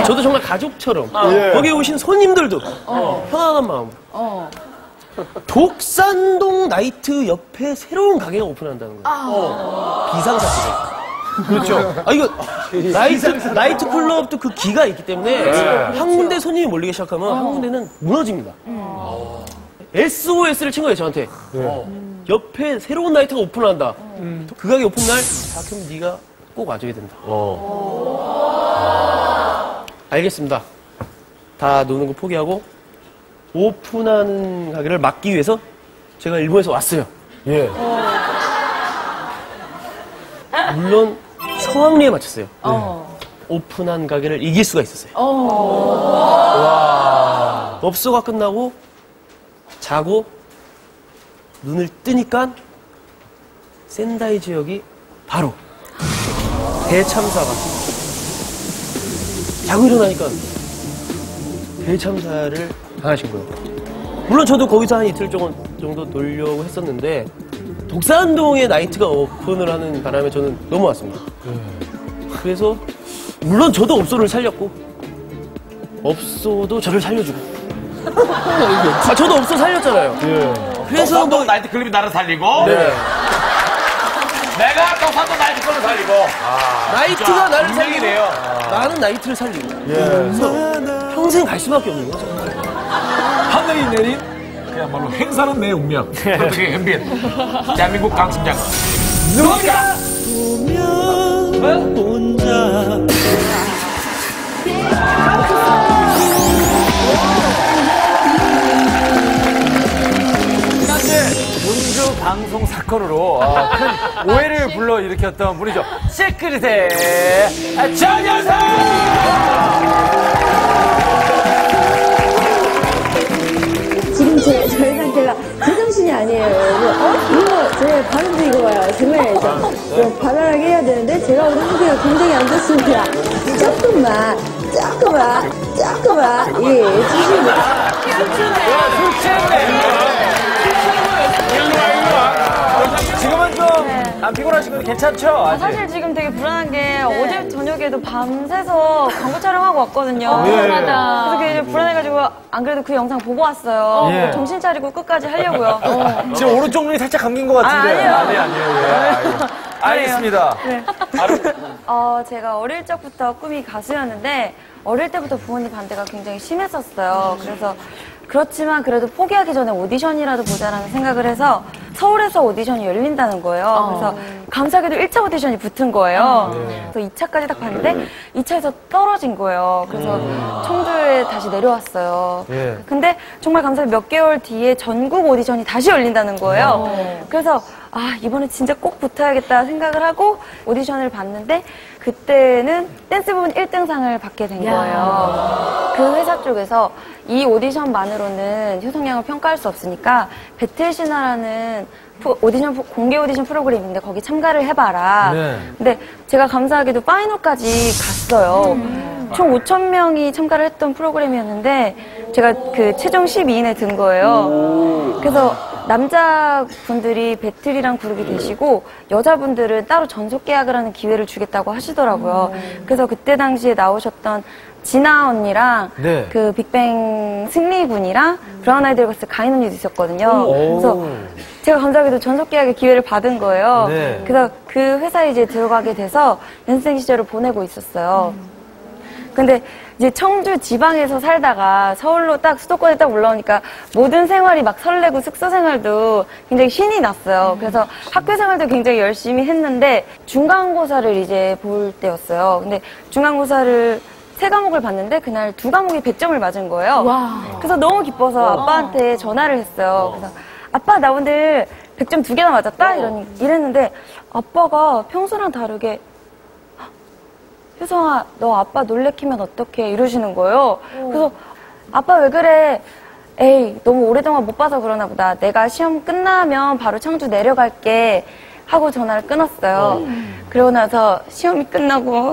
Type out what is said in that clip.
저도 정말 가족처럼 거기에 오신 손님들도 편안한 마음으로 독산동 나이트 옆에 새로운 가게가 오픈한다는 거예요. 비상사태죠. 그렇죠. 이거 나이트 클럽도 그 기가 있기 때문에 한 군데 손님이 몰리기 시작하면 한 군데는 무너집니다. SOS를 친 거예요, 저한테. 옆에 새로운 나이트가 오픈한다. 그 가게 오픈날, 그럼 네가 꼭 와줘야 된다. 알겠습니다. 다 노는 거 포기하고 오픈하는 가게를 막기 위해서 제가 일본에서 왔어요. 예. 물론 성황리에 맞췄어요. 오픈한 가게를 이길 수가 있었어요. 업소가 끝나고 자고 눈을 뜨니까 센다이 지역이 바로 대참사가 자고 일어나니까 대참사를 당하신 거예요. 물론 저도 거기서 한 이틀 정도 놀려고 했었는데 독산동에 나이트가 오픈을 하는 바람에 저는 넘어왔습니다. 그래서 물론 저도 업소를 살렸고 업소도 저를 살려주고 저도 업소 살렸잖아요. 그래서 독산동 나이트 클럽이 나를 살리고 내가 독산동 나이트 클럽을 살리고 나이트가 나를 살리고 운명이네요. 나는 나이트를 살리고 그래서 평생 갈 수밖에 없는 거죠. 하늘이 내린 그야말로 행사는 내 운명. 어떻게 현빈 대한민국 강심장 누가 보면 혼자 문주 방송 사건으로 큰 오해를 불러일으켰던 분이죠. 시크릿의 정연석! 지금 저희 상태가 제정신이 아니에요, 여러분. 이거, 제 발음도 이거 봐요. 정말 좀 발랄하게 해야 되는데, 제가 오늘 상태가 굉장히 안 좋습니다. 조금만, 예, 주시면. 지금은 좀 안 피곤하시고 괜찮죠? 아직? 사실 지금 되게 불안한 게 어제 저녁에도 밤새서 광고 촬영하고 왔거든요. 맞아. 그래서 되게 불안해가지고 안 그래도 그 영상 보고 왔어요. 정신 차리고 끝까지 하려고요. 지금 오른쪽 눈이 살짝 감긴 것 같은데. 아니에요. 아니에요. 알겠습니다. 네. 제가 어릴 적부터 꿈이 가수였는데 어릴 때부터 부모님 반대가 굉장히 심했었어요. 그래서 그렇지만 그래도 포기하기 전에 오디션이라도 보자라는 생각을 해서 서울에서 오디션이 열린다는 거예요. 그래서 감사하게도 1차 오디션이 붙은 거예요. 그래서 2차까지 딱 봤는데 2차에서 떨어진 거예요. 그래서 청주에 다시 내려왔어요. 근데 정말 감사하게 몇 개월 뒤에 전국 오디션이 다시 열린다는 거예요. 그래서 이번에 진짜 꼭 붙어야겠다 생각을 하고 오디션을 봤는데 그때는 댄스 부분 1등상을 받게 된 거예요. 그 회사 쪽에서 이 오디션만으로는 효성양을 평가할 수 없으니까 배틀신화라는 공개 오디션 프로그램인데 거기 참가를 해봐라. 근데 제가 감사하게도 파이널까지 갔어요. 총 5,000명이 참가를 했던 프로그램이었는데 제가 그 최종 12인에 든 거예요. 그래서 남자분들이 배틀이랑 그룹이 되시고 여자분들은 따로 전속 계약을 하는 기회를 주겠다고 하시더라고요. 그래서 그때 당시에 나오셨던 진아 언니랑 그 빅뱅 승리 군이랑 브라운 아이드 걸스 가인 언니도 있었거든요. 그래서 제가 감사하게도 전속 계약의 기회를 받은 거예요. 그래서 그 회사에 이제 들어가게 돼서 연습생 시절을 보내고 있었어요. 근데 이제 청주 지방에서 살다가 서울로 딱 수도권에 딱 올라오니까 모든 생활이 막 설레고 숙소 생활도 굉장히 신이 났어요. 그래서 학교 생활도 굉장히 열심히 했는데 중간고사를 이제 볼 때였어요. 근데 중간고사를 3과목을 봤는데 그날 2과목이 100점을 맞은 거예요. 그래서 너무 기뻐서 아빠한테 전화를 했어요. 그래서 아빠 나 오늘 100점 2개나 맞았다? 이랬는데 아빠가 평소랑 다르게 효성아, 너 아빠 놀래키면 어떡해? 이러시는 거예요. 그래서 아빠 왜 그래? 에이, 너무 오래동안 못 봐서 그러나 보다. 내가 시험 끝나면 바로 청주 내려갈게 하고 전화를 끊었어요. 그러고 나서 시험이 끝나고